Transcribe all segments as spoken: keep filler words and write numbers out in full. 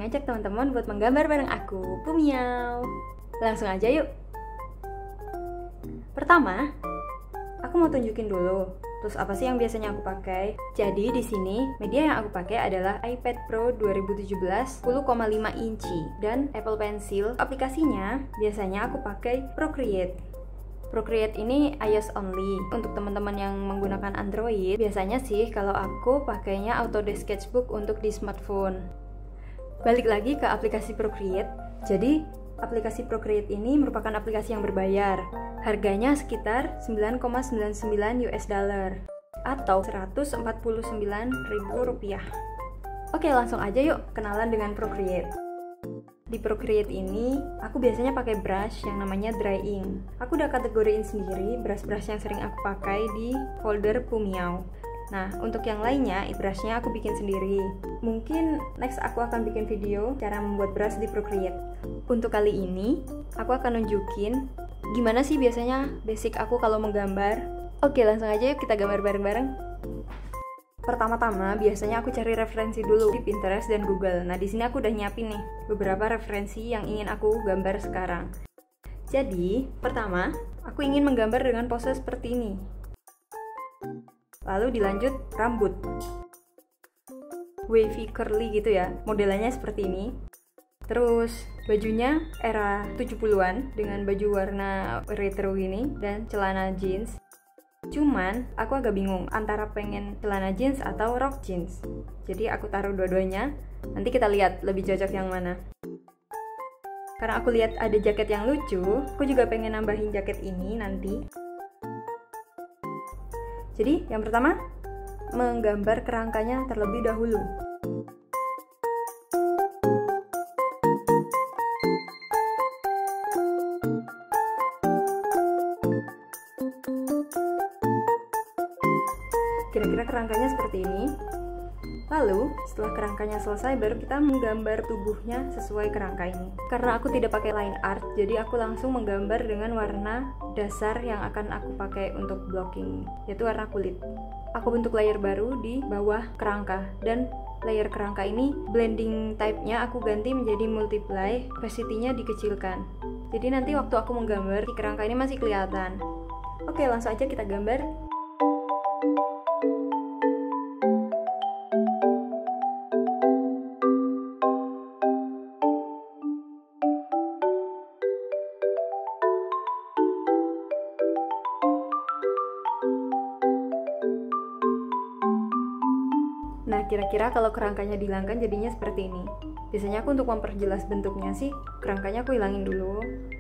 mengajak teman-teman buat menggambar bareng aku, Pumiau. Langsung aja yuk. Pertama, aku mau tunjukin dulu tools apa sih yang biasanya aku pakai. Jadi di sini media yang aku pakai adalah iPad Pro dua ribu tujuh belas sepuluh koma lima inci dan Apple Pencil. Aplikasinya biasanya aku pakai Procreate. Procreate ini iOS only. Untuk teman-teman yang menggunakan Android, biasanya sih kalau aku pakainya Autodesk Sketchbook untuk di smartphone. Balik lagi ke aplikasi Procreate. Jadi aplikasi Procreate ini merupakan aplikasi yang berbayar. Harganya sekitar sembilan koma sembilan sembilan U S dollar atau seratus empat puluh sembilan ribu rupiah. Oke, langsung aja yuk kenalan dengan Procreate. Di Procreate ini, aku biasanya pakai brush yang namanya Dry Ink. Aku udah kategoriin sendiri brush-brush yang sering aku pakai di folder Pumiau. Nah, untuk yang lainnya, brushnya aku bikin sendiri. Mungkin next aku akan bikin video cara membuat brush di Procreate. Untuk kali ini, aku akan nunjukin gimana sih biasanya basic aku kalau menggambar. Oke, langsung aja yuk kita gambar bareng-bareng. Pertama-tama, biasanya aku cari referensi dulu di Pinterest dan Google. Nah, di sini aku udah nyiapin nih beberapa referensi yang ingin aku gambar sekarang. Jadi, pertama, aku ingin menggambar dengan pose seperti ini. Lalu dilanjut rambut. Wavy curly gitu ya, modelannya seperti ini. Terus bajunya era tujuh puluhan dengan baju warna retro gini dan celana jeans. Cuman aku agak bingung antara pengen celana jeans atau rok jeans. Jadi aku taruh dua-duanya. Nanti kita lihat lebih cocok yang mana. Karena aku lihat ada jaket yang lucu, aku juga pengen nambahin jaket ini nanti. Jadi yang pertama, menggambar kerangkanya terlebih dahulu. Kira-kira kerangkanya seperti ini. Lalu, setelah kerangkanya selesai, baru kita menggambar tubuhnya sesuai kerangka ini. Karena aku tidak pakai line art, jadi aku langsung menggambar dengan warna dasar yang akan aku pakai untuk blocking, yaitu warna kulit. Aku bentuk layer baru di bawah kerangka, dan layer kerangka ini blending type-nya aku ganti menjadi multiply, opacity-nya dikecilkan. Jadi nanti waktu aku menggambar, di kerangka ini masih kelihatan. Oke, langsung aja kita gambar. Nah, kira-kira kalau kerangkanya dihilangkan jadinya seperti ini. Biasanya aku untuk memperjelas bentuknya sih, kerangkanya aku hilangin dulu.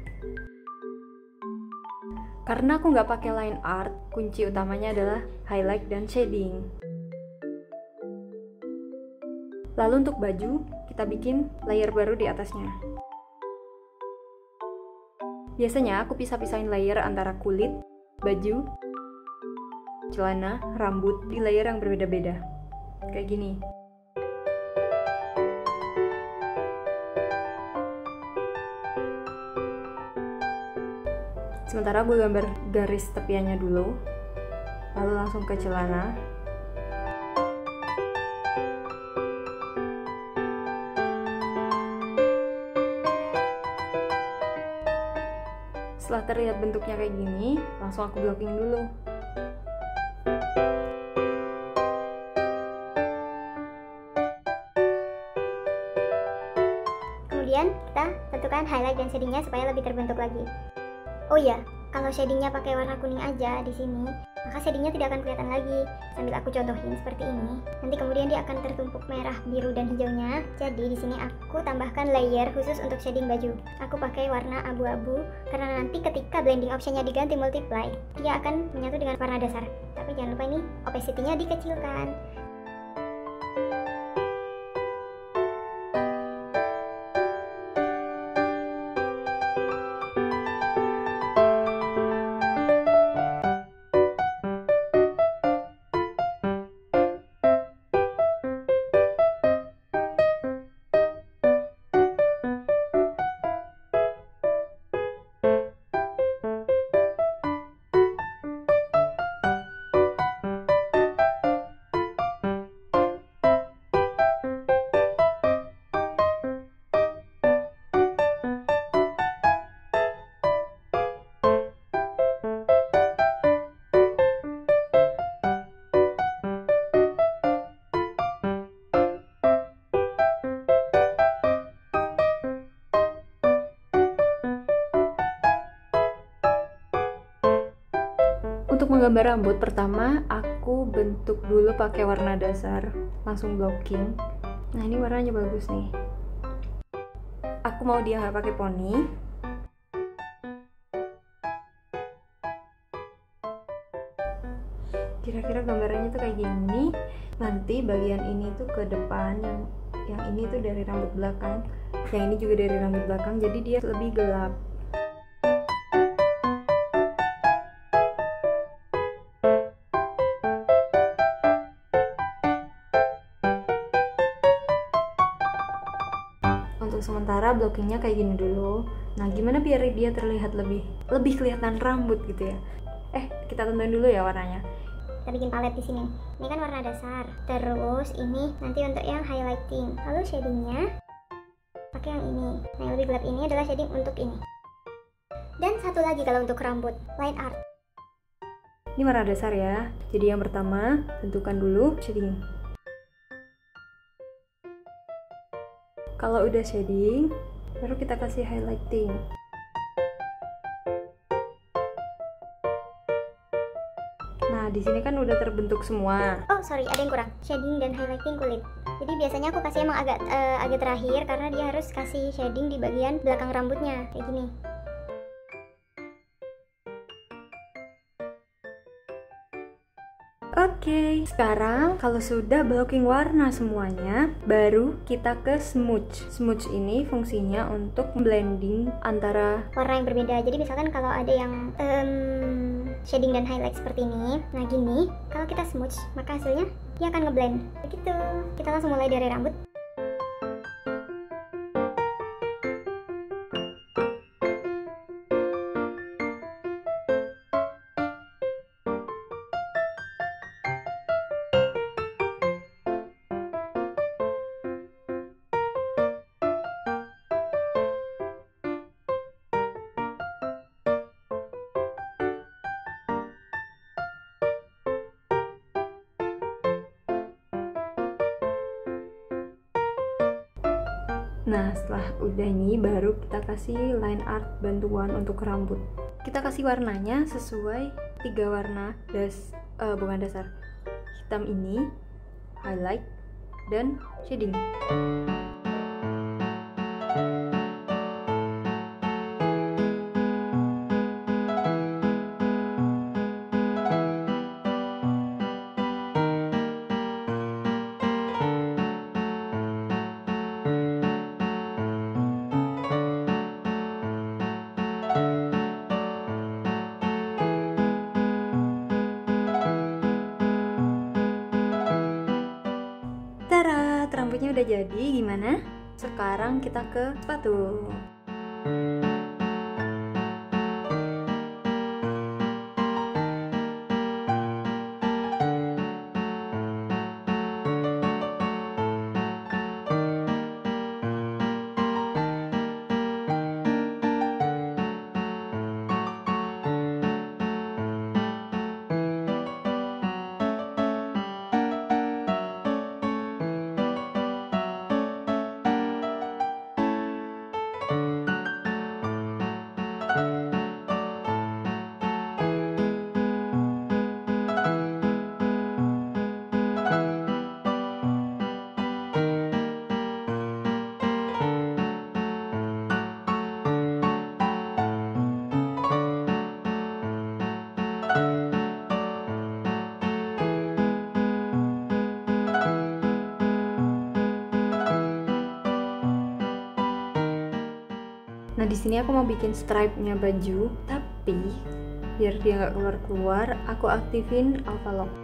Karena aku nggak pakai line art, kunci utamanya adalah highlight dan shading. Lalu untuk baju, kita bikin layer baru di atasnya. Biasanya aku pisah-pisahin layer antara kulit, baju, celana, rambut di layer yang berbeda-beda. Kayak gini. Sementara gue gambar garis tepiannya dulu, lalu langsung ke celana. Setelah terlihat bentuknya kayak gini, langsung aku blocking dulu. Kemudian kita tentukan highlight dan shadingnya supaya lebih terbentuk lagi. Oh iya, kalau shadingnya pakai warna kuning aja di sini, maka shadingnya tidak akan kelihatan lagi. Sambil aku contohin seperti ini. Nanti kemudian dia akan tertumpuk merah, biru, dan hijaunya. Jadi di sini aku tambahkan layer khusus untuk shading baju. Aku pakai warna abu-abu karena nanti ketika blending optionnya diganti multiply, dia akan menyatu dengan warna dasar. Tapi jangan lupa ini opacity-nya dikecilkan. Untuk menggambar rambut, pertama aku bentuk dulu pakai warna dasar, langsung blocking. Nah ini warnanya bagus nih. Aku mau dia nggak pakai poni. Kira-kira gambarannya tuh kayak gini. Nanti bagian ini tuh ke depan, yang yang ini tuh dari rambut belakang, yang ini juga dari rambut belakang, jadi dia lebih gelap. Untuk sementara blockingnya kayak gini dulu. Nah gimana biar dia terlihat lebih lebih kelihatan rambut gitu ya. Eh kita tentuin dulu ya warnanya. Kita bikin palet di sini. Ini kan warna dasar. Terus ini nanti untuk yang highlighting. Lalu shadingnya pakai yang ini. Nah yang lebih gelap ini adalah shading untuk ini. Dan satu lagi kalau untuk rambut, line art. Ini warna dasar ya. Jadi yang pertama tentukan dulu shading. Kalau udah shading, baru kita kasih highlighting. Nah, di sini kan udah terbentuk semua. Oh, sorry, ada yang kurang. Shading dan highlighting kulit. Jadi biasanya aku kasih emang agak uh, agak terakhir karena dia harus kasih shading di bagian belakang rambutnya kayak gini. Oke, okay, sekarang kalau sudah blocking warna semuanya, baru kita ke smudge. Smudge ini fungsinya untuk blending antara warna yang berbeda. Jadi misalkan kalau ada yang um, shading dan highlight seperti ini, nah gini, kalau kita smudge, maka hasilnya dia akan ngeblend. Begitu. Kita langsung mulai dari rambut. Nah setelah udah ini baru kita kasih line art bantuan untuk rambut. Kita kasih warnanya sesuai tiga warna das uh, bukan dasar, hitam ini, highlight, dan shading. Tara, rambutnya udah jadi, gimana? Sekarang kita ke sepatu. Nah di sini aku mau bikin stripe-nya baju, tapi biar dia nggak keluar-keluar, aku aktifin alpha lock.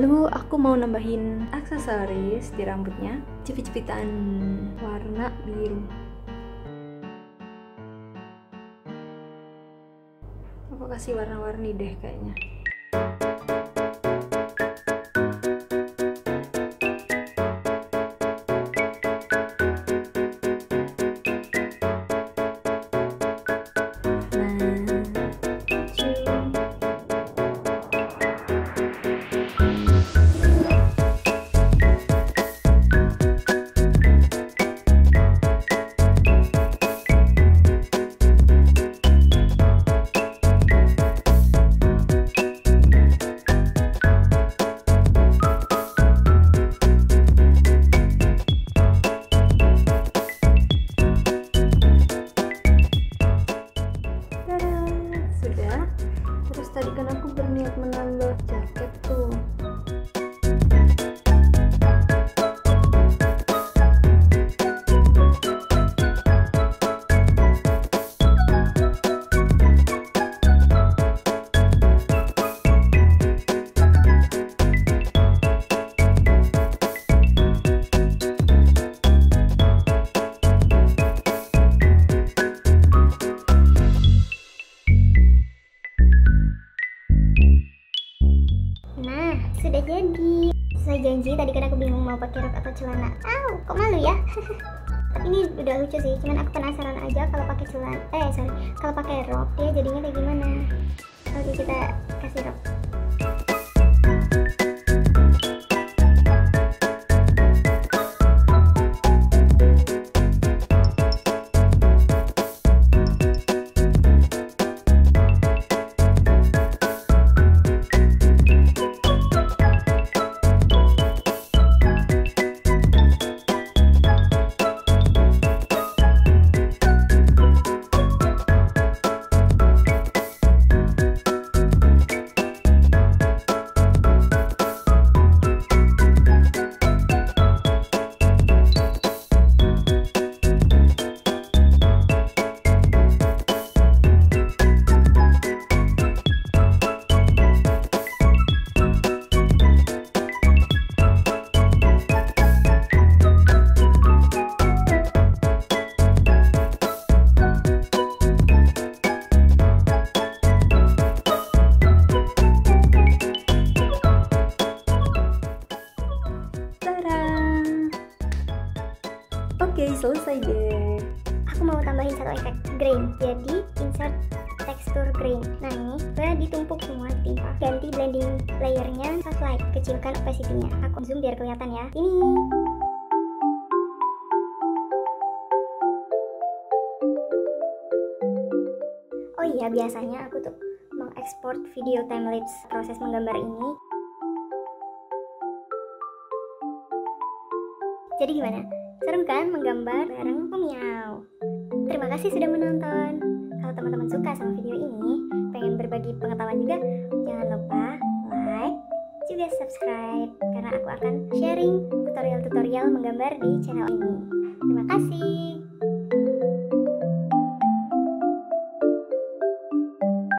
Lalu aku mau nambahin aksesoris di rambutnya, jepit-jepitan warna biru. Aku kasih warna-warni deh kayaknya. Tadi kan aku berniat menambah jaket tuh. Nah, sudah jadi. Sesuai janji, tadi kan aku bingung mau pakai rok atau celana. Au, kok malu ya? Tapi ini udah lucu sih, cuman aku penasaran aja kalau pakai celana. Eh, sorry, kalau pakai rok dia jadinya kayak gimana? Oke, kita kasih rok. Oke, selesai deh. Aku mau tambahin satu efek grain. Jadi insert tekstur grain. Nah ini udah ditumpuk semua, ditimpa. Ganti blending layernya soft light, kecilkan opacity-nya. Aku zoom biar kelihatan ya. Ini. Oh iya, biasanya aku tuh mengekspor video timelapse proses menggambar ini. Jadi gimana? Seru kan menggambar bareng Kumiau? Terima kasih sudah menonton. Kalau teman-teman suka sama video ini, pengen berbagi pengetahuan juga, jangan lupa like, juga subscribe, karena aku akan sharing tutorial-tutorial menggambar di channel ini. Terima kasih.